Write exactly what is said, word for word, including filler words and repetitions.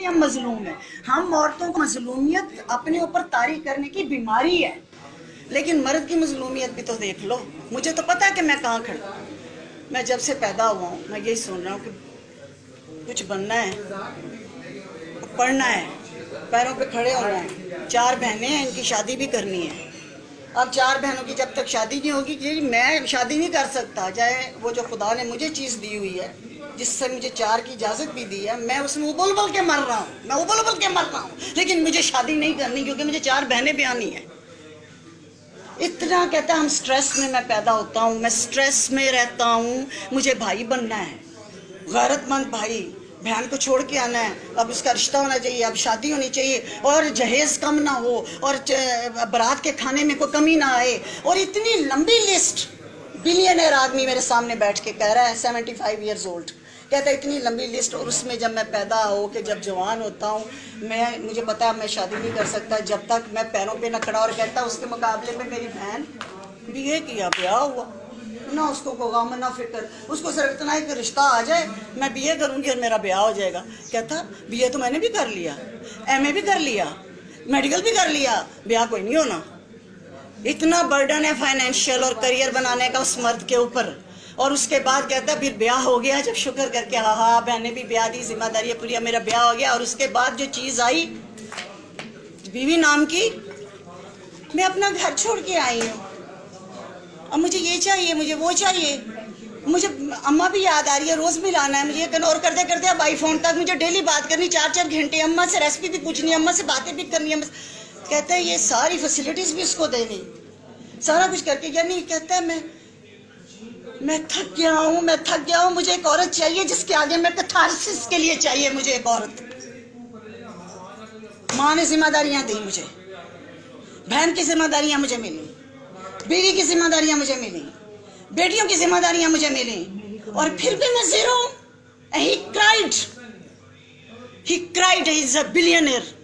हम मजलूम हैं। हम औरतों को मजलूमियत अपने ऊपर तारी करने की बीमारी है, लेकिन मर्द की मजलूमियत भी तो देख लो। मुझे तो पता है कि मैं कहाँ खड़ा हूँ। मैं जब से पैदा हुआ हूँ मैं यही सुन रहा हूँ कि कुछ बनना है, पढ़ना है, पैरों पे खड़े होना है। चार बहनें हैं, इनकी शादी भी करनी है। अब चार बहनों की जब तक शादी नहीं होगी, जी मैं शादी नहीं कर सकता। चाहे वो जो खुदा ने मुझे चीज़ दी हुई है, जिससे मुझे चार की इजाज़त भी दी है, मैं उसमें उबल उबल के मर रहा हूँ, मैं उबल उबल के मर रहा हूँ, लेकिन मुझे शादी नहीं करनी क्योंकि मुझे चार बहनें ब्यानी है। इतना कहता है हम स्ट्रेस में मैं पैदा होता हूँ, मैं स्ट्रेस में रहता हूँ। मुझे भाई बनना है, गैरतमंद भाई। बहन को छोड़ के आना है, अब उसका रिश्ता होना चाहिए, अब शादी होनी चाहिए, और जहेज कम ना हो, और बारात के खाने में कोई कमी ना आए। और इतनी लंबी लिस्ट। बिलियनर आदमी मेरे सामने बैठ के कह रहा है, सेवेंटी फाइव ईयर्स ओल्ड, कहता है इतनी लंबी लिस्ट। और उसमें जब मैं पैदा हो के जब जवान होता हूँ, मैं मुझे पता है मैं शादी नहीं कर सकता जब तक मैं पैरों पे न खड़ा। और कहता है उसके मुकाबले में मेरी बहन बीए किया, ब्याह हुआ ना, उसको को गम ना फिक्र, उसको सिर्फ इतना ही कि रिश्ता आ जाए, मैं बीए करूँगी और मेरा ब्याह हो जाएगा। कहता बीए तो मैंने भी कर लिया, एमए भी कर लिया, मेडिकल भी कर लिया, ब्याह कोई नहीं होना। इतना बर्डन है फाइनेंशियल और करियर बनाने का उस मर्द के ऊपर। और उसके बाद कहता है फिर ब्याह हो गया, जब शुक्र करके हाँ हाँ बहने भी ब्याह दी, जिम्मेदारी पूरी, मेरा ब्याह हो गया। और उसके बाद जो चीज़ आई बीवी नाम की, मैं अपना घर छोड़ के आई हूँ, अब मुझे ये चाहिए, मुझे वो चाहिए, मुझे अम्मा भी याद आ रही है, रोज़ मिलाना है मुझे। और करते करते अब आईफोन तक मुझे डेली बात करनी, चार चार घंटे, अम्मा से रेसिपी भी पूछनी, अम्मा से बातें भी करनी। अम्मा कहते हैं ये सारी फैसिलिटीज़ भी उसको देनी, सारा कुछ करके। यानी कहता है मैं मैं थक गया हूँ, मैं थक गया हूँ, मुझे एक औरत चाहिए जिसके आगे मैं कैथारसिस के लिए चाहिए मुझे एक औरत। माँ ने जिम्मेदारियाँ दी मुझे, बहन की जिम्मेदारियाँ मुझे मिली, बीवी की जिम्मेदारियाँ मुझे मिली, बेटियों की जिम्मेदारियाँ मुझे मिली, और फिर भी मैं जीरो हूँ। He cried, he cried, he is a billionaire.